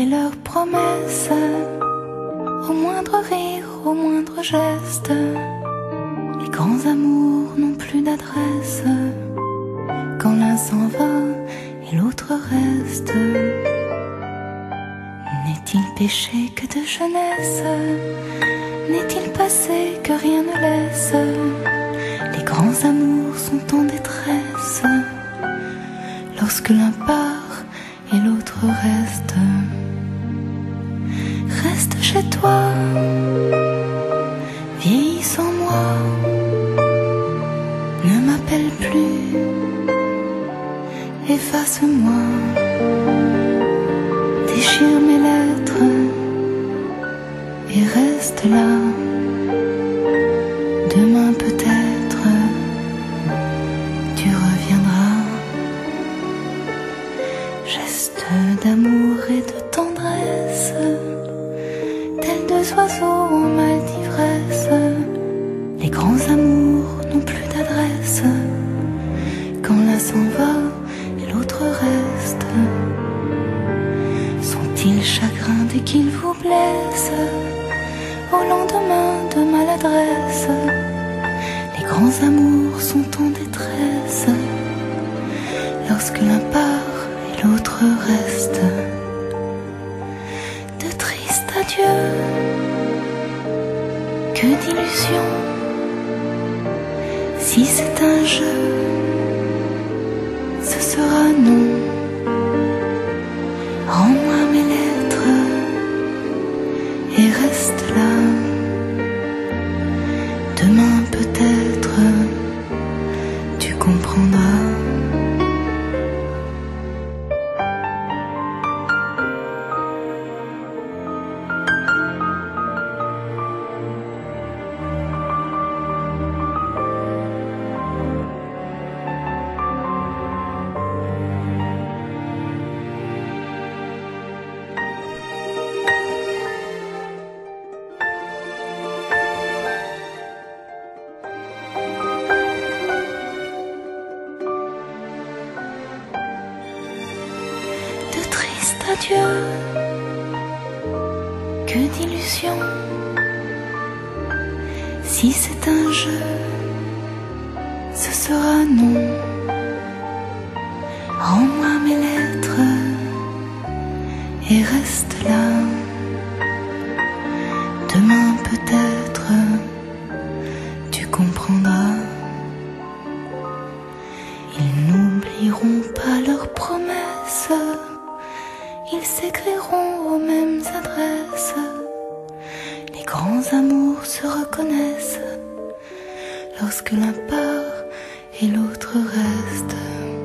et leurs promesses, au moindre rire, au moindre geste. Les grands amours n'ont plus d'adresse, quand l'un s'en va et l'autre reste. N'est-il péché que de jeunesse? N'est-il passé que rien ne laisse? Les grands amours sont en détresse, lorsque l'un part et l'autre reste. Reste chez toi, vieillis sans moi, ne m'appelle plus, efface-moi, déchire mes lettres et reste là. Demain peut-être tu reviendras. Geste d'amour et de tendresse, tels deux oiseaux en mal d'ivresse. Les grands amours n'ont plus d'adresse, quand l'un s'en va et l'autre reste. Sont-ils chagrins dès qu'ils vous blessent, au lendemain de maladresse? Les grands amours sont en détresse, lorsque l'un part et l'autre reste. De tristes adieux, que d'illusions. Si c'est un jeu, ce sera non. Rends-moi mes lettres et reste là. Demain peut-être tu comprendras. Adieu, que d'illusions. Si c'est un jeu, ce sera non. Rends-moi mes lettres et reste là. Demain peut-être tu comprendras. Ils n'oublieront pas leurs promesses, ils s'écriront aux mêmes adresses. Les grands amours se reconnaissent, lorsque l'un part et l'autre reste.